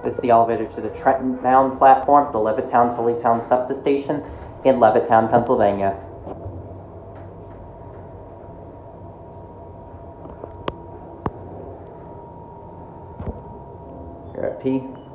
This is the elevator to the Trenton platform, the Levittown Tullytown SEPTA station in Levittown, Pennsylvania. Here at P.